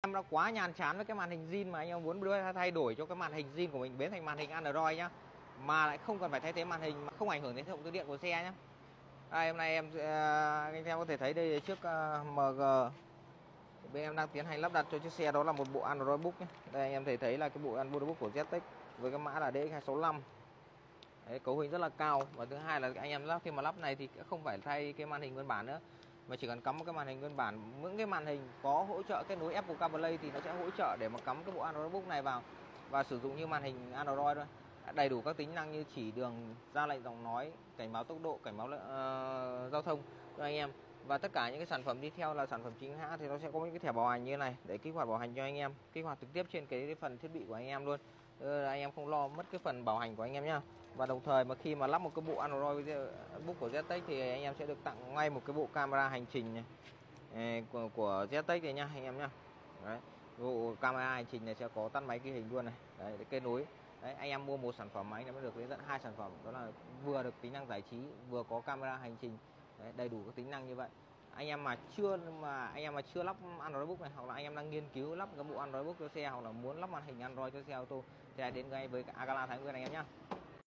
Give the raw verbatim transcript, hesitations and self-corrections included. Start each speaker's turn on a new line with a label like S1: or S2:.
S1: Em đã quá nhàm chán với cái màn hình zin mà anh em muốn đưa thay đổi cho cái màn hình zin của mình biến thành màn hình Android nhá, mà lại không cần phải thay thế màn hình, mà không ảnh hưởng đến hệ thống điện của xe nhá. Đây, hôm nay em anh em có thể thấy đây trước uh, em giê bên em đang tiến hành lắp đặt cho chiếc xe đó là một bộ Android Book nhé. Đây anh em thể thấy là cái bộ Android Book của Z-Tech với cái mã là D X hai sáu lăm. Đấy, cấu hình rất là cao, và thứ hai là anh em lắp khi mà lắp này thì không phải thay cái màn hình nguyên bản nữa, mà chỉ cần cắm một cái màn hình nguyên bản. Những cái màn hình có hỗ trợ kết nối Apple CarPlay thì nó sẽ hỗ trợ để mà cắm cái bộ Android Book này vào và sử dụng như màn hình Android thôi. Đầy đủ các tính năng như chỉ đường, ra lệnh giọng nói, cảnh báo tốc độ, cảnh báo uh, giao thông cho anh em. Và tất cả những cái sản phẩm đi theo là sản phẩm chính hãng thì nó sẽ có những cái thẻ bảo hành như này để kích hoạt bảo hành cho anh em, kích hoạt trực tiếp trên cái phần thiết bị của anh em luôn. Ờ, anh em không lo mất cái phần bảo hành của anh em nhá. Và đồng thời mà khi mà lắp một cái bộ Android Book của Z-Tech thì anh em sẽ được tặng ngay một cái bộ camera hành trình này của, của Z-Tech này nha anh em nhá. Đấy, bộ camera hành trình này sẽ có tắt máy ghi hình luôn này. Đấy, để kết nối. Đấy, anh em mua một sản phẩm mà anh em mới được đến tận hai sản phẩm, đó là vừa được tính năng giải trí, vừa có camera hành trình. Đấy, đầy đủ các tính năng như vậy. Anh em mà chưa mà anh em mà chưa lắp Android Book này, hoặc là anh em đang nghiên cứu lắp cái bộ Android Book cho xe, hoặc là muốn lắp màn hình Android cho xe ô tô thì hãy đến ngay với Agala Thái Nguyên anh em nhé.